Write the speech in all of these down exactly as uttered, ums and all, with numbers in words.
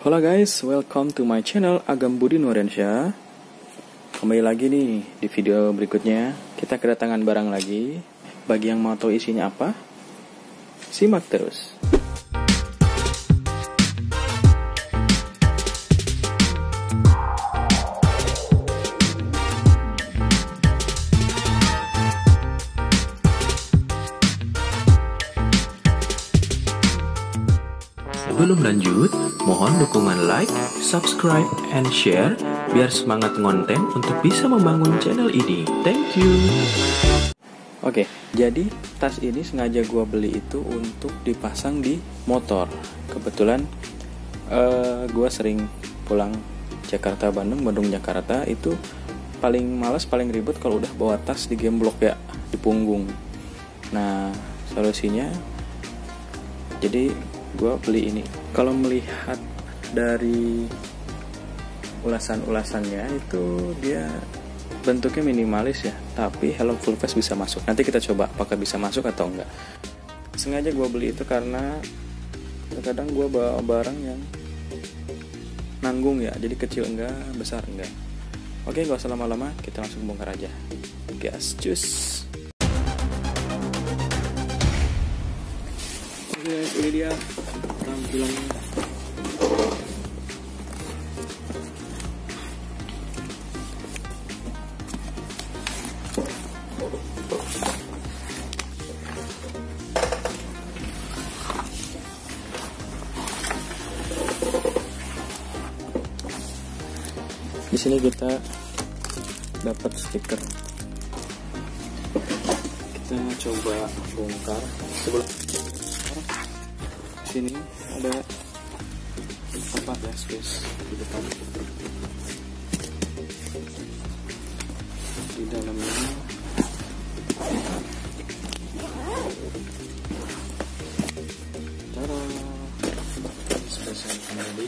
Halo guys, welcome to my channel Agam Budi Nurensya. Kembali lagi nih di video berikutnya. Kita kedatangan barang lagi. Bagi yang mau tahu isinya apa, simak terus. Sebelum lanjut, mohon dukungan like, subscribe, and share biar semangat ngonten untuk bisa membangun channel ini. Thank you. Oke, jadi tas ini sengaja gua beli itu untuk dipasang di motor. Kebetulan uh, gua sering pulang Jakarta Bandung, Bandung Jakarta, itu paling males, paling ribet kalau udah bawa tas di gemblok ya, di punggung. Nah, solusinya jadi gue beli ini. Kalau melihat dari ulasan-ulasannya itu dia bentuknya minimalis ya, tapi helm full face bisa masuk. Nanti kita coba apakah bisa masuk atau enggak. Sengaja gue beli itu karena terkadang gue bawa barang yang nanggung ya, jadi kecil enggak, besar enggak. Oke, gak usah lama-lama, kita langsung bongkar aja. Gas, cus. Oke guys, ini dia tampilannya. Di sini kita dapat stiker. Kita coba bongkar. Sebelum sini ada tempat ya, space di depan. Di dalamnya cara space yang kembali.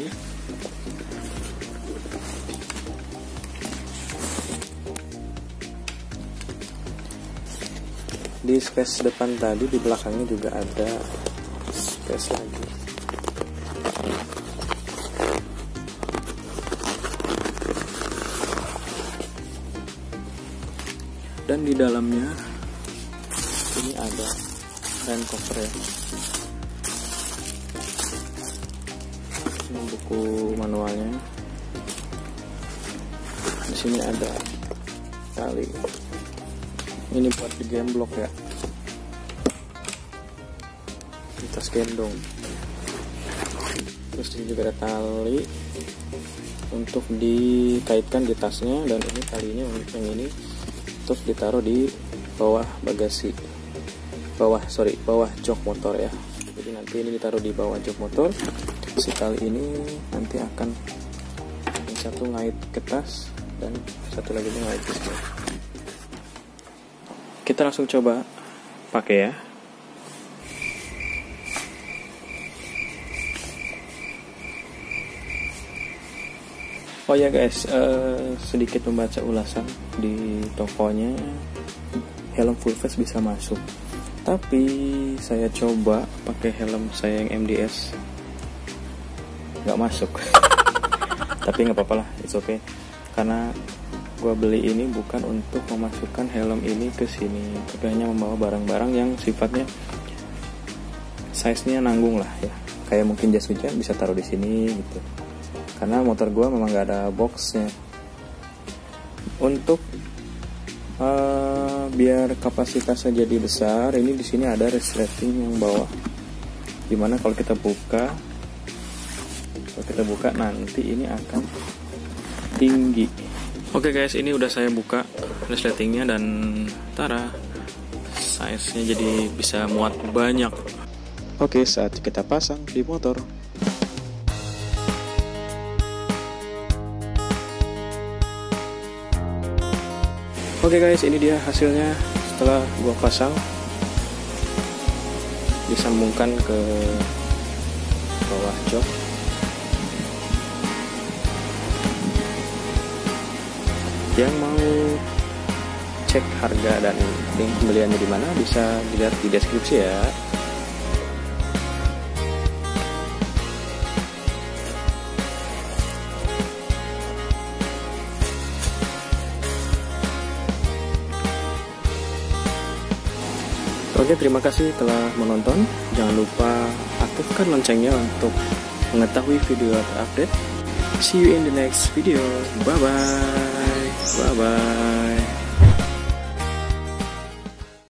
Di space depan tadi, di belakangnya juga ada space lagi. Dan di dalamnya ini ada rain cover ya. Ini buku manualnya. Di sini ada tali. Ini buat di gemblok ya. Di tas gendong. Terus ini juga ada tali untuk dikaitkan di tasnya, dan ini talinya untuk yang ini untuk ditaruh di bawah bagasi, bawah sorry bawah jok motor ya. Jadi nanti ini ditaruh di bawah jok motor. Si tali ini nanti akan yang satu ngait ke tas dan satu lagi ngait ke sini. Kita langsung coba pakai ya. Oh ya guys, uh, sedikit membaca ulasan di tokonya, helm full face bisa masuk. Tapi saya coba pakai helm saya yang M D S, nggak masuk. Tapi nggak apa-apa lah, it's okay. Karena gua beli ini bukan untuk memasukkan helm ini ke sini, tapi hanya membawa barang-barang yang sifatnya size-nya nanggung lah ya. Kayak mungkin jas hujan bisa taruh di sini gitu. Karena motor gua memang gak ada boxnya. Untuk uh, biar kapasitasnya jadi besar, ini di sini ada resleting yang bawah. Dimana kalau kita buka, kalau kita buka nanti ini akan tinggi. Oke guys, ini udah saya buka resletingnya dan tara, size-nya jadi bisa muat banyak. Oke, saat kita pasang di motor. Oke guys, ini dia hasilnya setelah gua pasang, disambungkan ke bawah jok. Yang mau cek harga dan link pembeliannya di mana bisa dilihat di deskripsi ya. Oke, terima kasih telah menonton. Jangan lupa aktifkan loncengnya untuk mengetahui video terupdate. See you in the next video. Bye bye. Bye bye.